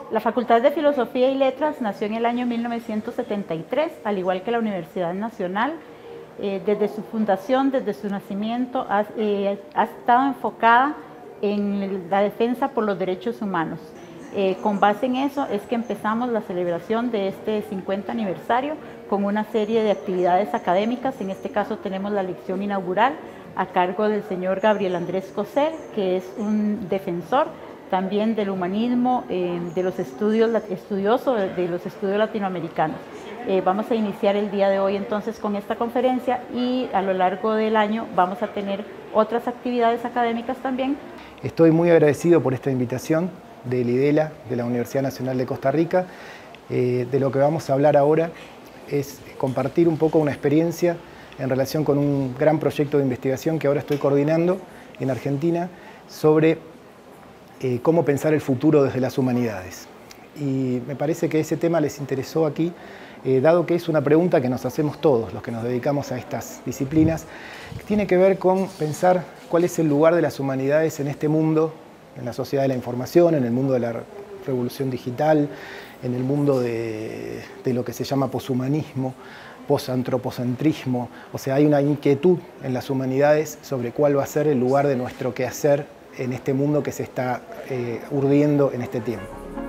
La Facultad de Filosofía y Letras nació en el año 1973, al igual que la Universidad Nacional. Desde su fundación, desde su nacimiento, ha estado enfocada en la defensa por los derechos humanos. Con base en eso es que empezamos la celebración de este 50 aniversario con una serie de actividades académicas. En este caso tenemos la lección inaugural a cargo del señor Gabriel Andrés Coser, que es un defensor también del humanismo, de los estudioso de los estudios latinoamericanos. Vamos a iniciar el día de hoy entonces con esta conferencia y a lo largo del año vamos a tener otras actividades académicas también. Estoy muy agradecido por esta invitación del IDELA, de la Universidad Nacional de Costa Rica. De lo que vamos a hablar ahora es compartir un poco una experiencia en relación con un gran proyecto de investigación que ahora estoy coordinando en Argentina sobre cómo pensar el futuro desde las humanidades. Y me parece que ese tema les interesó aquí, dado que es una pregunta que nos hacemos todos los que nos dedicamos a estas disciplinas, que tiene que ver con pensar cuál es el lugar de las humanidades en este mundo, en la sociedad de la información, en el mundo de la revolución digital, en el mundo de lo que se llama poshumanismo, posantropocentrismo. O sea, hay una inquietud en las humanidades sobre cuál va a ser el lugar de nuestro quehacer en este mundo que se está urdiendo en este tiempo.